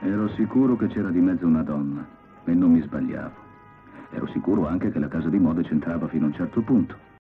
Ero sicuro che c'era di mezzo una donna e non mi sbagliavo. Ero sicuro anche che la casa di moda c'entrava fino a un certo punto.